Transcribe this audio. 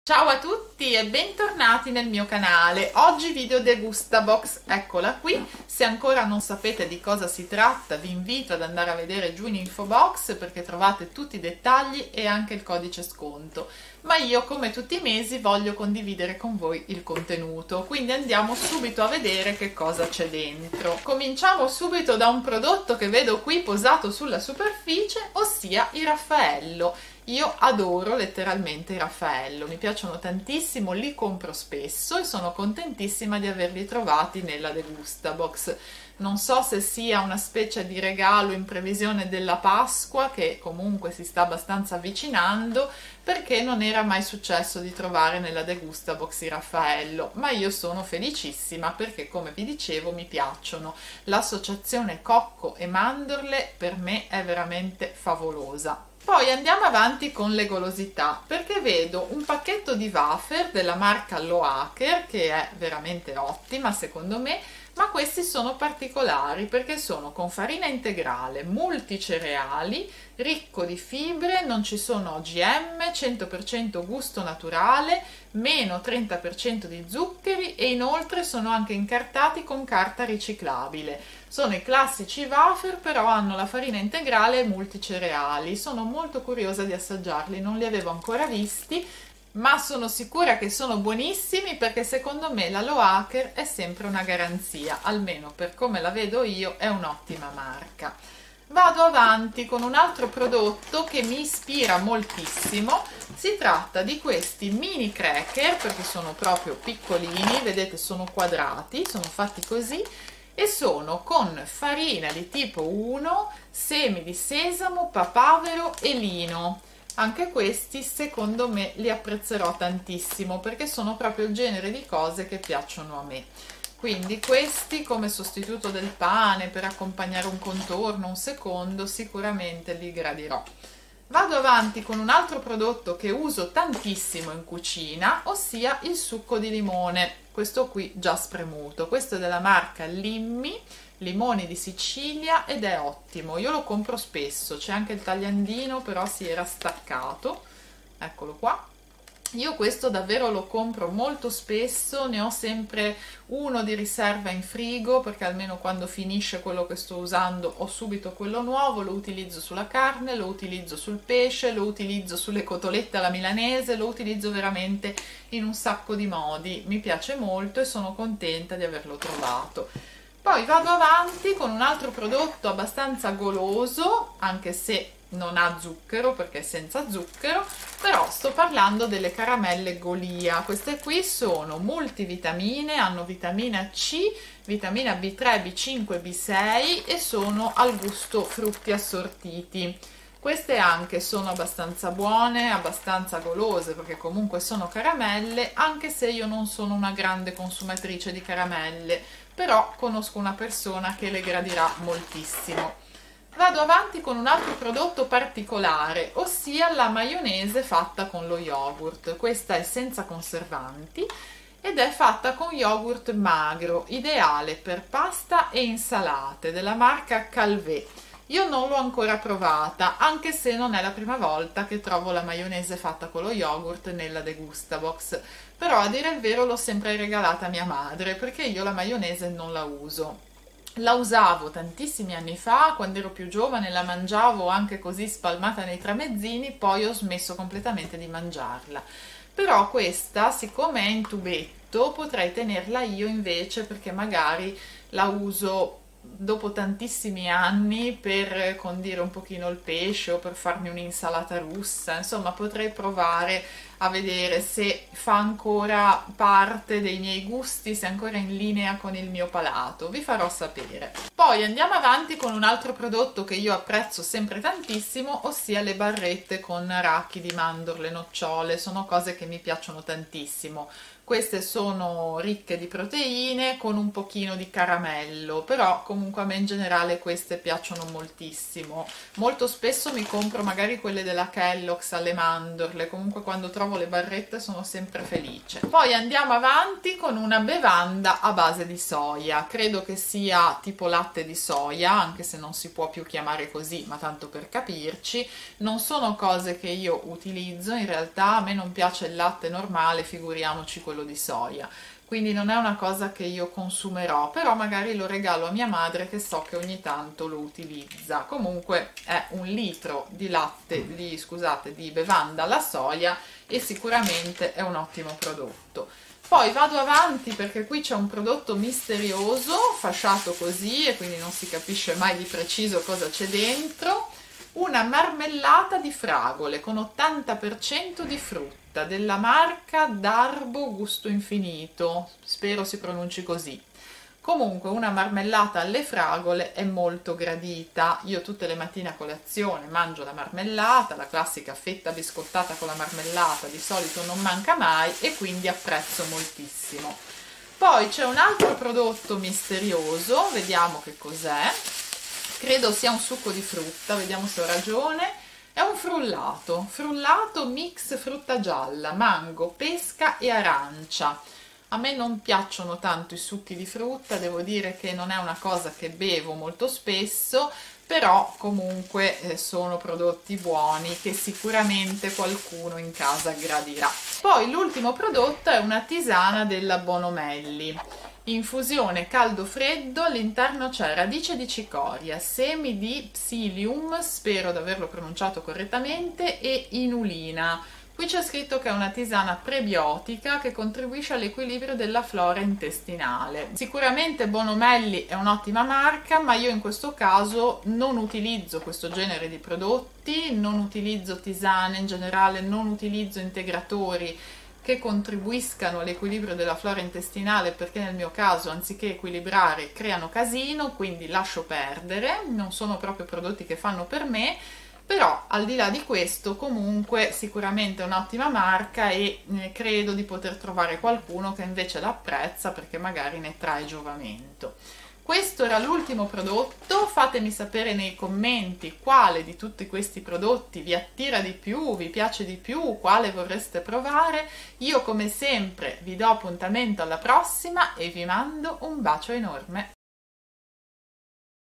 Ciao a tutti e bentornati nel mio canale. Oggi video degustabox, eccola qui. Se ancora non sapete di cosa si tratta, vi invito ad andare a vedere giù in info box perché trovate tutti i dettagli e anche il codice sconto. Ma io, come tutti i mesi, voglio condividere con voi il contenuto, quindi andiamo subito a vedere che cosa c'è dentro. Cominciamo subito da un prodotto che vedo qui posato sulla superficie, ossia il Raffaello. Io adoro letteralmente i Raffaello, mi piacciono tantissimo, li compro spesso e sono contentissima di averli trovati nella degustabox. Non so se sia una specie di regalo in previsione della Pasqua, che comunque si sta abbastanza avvicinando, perché non era mai successo di trovare nella degustabox i Raffaello, ma io sono felicissima perché, come vi dicevo, mi piacciono. L'associazione cocco e mandorle per me è veramente favolosa. Poi andiamo avanti con le golosità, perché vedo un pacchetto di wafer della marca Loacker, che è veramente ottima secondo me, ma questi sono particolari perché sono con farina integrale, multicereali, ricco di fibre, non ci sono OGM, 100% gusto naturale, meno 30% di zuccheri e inoltre sono anche incartati con carta riciclabile. Sono i classici wafer, però hanno la farina integrale e multicereali. Sono molto curiosa di assaggiarli, non li avevo ancora visti, ma sono sicura che sono buonissimi perché secondo me la Loacker è sempre una garanzia, almeno per come la vedo io è un'ottima marca. Vado avanti con un altro prodotto che mi ispira moltissimo. Si tratta di questi mini cracker, perché sono proprio piccolini, vedete sono quadrati, sono fatti così e sono con farina di tipo 1, semi di sesamo, papavero e lino. Anche questi secondo me li apprezzerò tantissimo perché sono proprio il genere di cose che piacciono a me. Quindi questi come sostituto del pane per accompagnare un contorno, un secondo, sicuramente li gradirò. Vado avanti con un altro prodotto che uso tantissimo in cucina, ossia il succo di limone. Questo qui già spremuto. Questo è della marca Limmi, limoni di Sicilia, ed è ottimo. Io lo compro spesso, c'è anche il tagliandino, però si era staccato. Eccolo qua. Io questo davvero lo compro molto spesso, ne ho sempre uno di riserva in frigo perché almeno quando finisce quello che sto usando ho subito quello nuovo, lo utilizzo sulla carne, lo utilizzo sul pesce, lo utilizzo sulle cotolette alla milanese, lo utilizzo veramente in un sacco di modi, mi piace molto e sono contenta di averlo trovato. Poi vado avanti con un altro prodotto abbastanza goloso, anche se non ha zucchero perché è senza zucchero, però sto parlando delle caramelle Golia. Queste qui sono multivitamine, hanno vitamina C, vitamina B3, B5, B6 e sono al gusto frutti assortiti. Queste anche sono abbastanza buone, abbastanza golose perché comunque sono caramelle, anche se io non sono una grande consumatrice di caramelle, però conosco una persona che le gradirà moltissimo. Vado avanti con un altro prodotto particolare, ossia la maionese fatta con lo yogurt. Questa è senza conservanti ed è fatta con yogurt magro, ideale per pasta e insalate, della marca Calvé. Io non l'ho ancora provata, anche se non è la prima volta che trovo la maionese fatta con lo yogurt nella degustabox, però a dire il vero l'ho sempre regalata a mia madre perché io la maionese non la uso. La usavo tantissimi anni fa, quando ero più giovane la mangiavo anche così spalmata nei tramezzini, poi ho smesso completamente di mangiarla. Però questa, siccome è in tubetto, potrei tenerla io invece perché magari la uso dopo tantissimi anni per condire un pochino il pesce o per farmi un'insalata russa, insomma potrei provare a vedere se fa ancora parte dei miei gusti, se è ancora in linea con il mio palato, vi farò sapere. Poi andiamo avanti con un altro prodotto che io apprezzo sempre tantissimo, ossia le barrette con arachidi, mandorle, nocciole, sono cose che mi piacciono tantissimo. Queste sono ricche di proteine con un pochino di caramello, però comunque a me in generale queste piacciono moltissimo. Molto spesso mi compro magari quelle della Kellogg's alle mandorle, comunque quando trovo trovo le barrette sono sempre felice. Poi andiamo avanti con una bevanda a base di soia, credo che sia tipo latte di soia, anche se non si può più chiamare così, ma tanto per capirci. Non sono cose che io utilizzo, in realtà a me non piace il latte normale, figuriamoci quello di soia. Quindi non è una cosa che io consumerò, però magari lo regalo a mia madre che so che ogni tanto lo utilizza. Comunque è 1 litro di latte, di bevanda alla soia e sicuramente è un ottimo prodotto. Poi vado avanti perché qui c'è un prodotto misterioso, fasciato così e quindi non si capisce mai di preciso cosa c'è dentro. Una marmellata di fragole con 80% di frutta della marca Darbo Gusto Infinito, spero si pronunci così. Comunque una marmellata alle fragole è molto gradita, io tutte le mattine a colazione mangio la marmellata, la classica fetta biscottata con la marmellata di solito non manca mai e quindi apprezzo moltissimo. Poi c'è un altro prodotto misterioso, vediamo che cos'è. Credo sia un succo di frutta, vediamo se ho ragione. È un frullato mix frutta gialla, mango, pesca e arancia. A me non piacciono tanto i succhi di frutta, devo dire che non è una cosa che bevo molto spesso, però comunque sono prodotti buoni che sicuramente qualcuno in casa gradirà. Poi l'ultimo prodotto è una tisana della Bonomelli. Infusione caldo-freddo, all'interno c'è radice di cicoria, semi di psyllium, spero di averlo pronunciato correttamente, e inulina. Qui c'è scritto che è una tisana prebiotica che contribuisce all'equilibrio della flora intestinale. Sicuramente Bonomelli è un'ottima marca, ma io in questo caso non utilizzo questo genere di prodotti, non utilizzo tisane in generale, non utilizzo integratori che contribuiscano all'equilibrio della flora intestinale, perché nel mio caso anziché equilibrare creano casino, quindi lascio perdere, non sono proprio prodotti che fanno per me. Però al di là di questo comunque sicuramente è un'ottima marca e credo di poter trovare qualcuno che invece l'apprezza perché magari ne trae giovamento. Questo era l'ultimo prodotto, fatemi sapere nei commenti quale di tutti questi prodotti vi attira di più, vi piace di più, quale vorreste provare. Io come sempre vi do appuntamento alla prossima e vi mando un bacio enorme.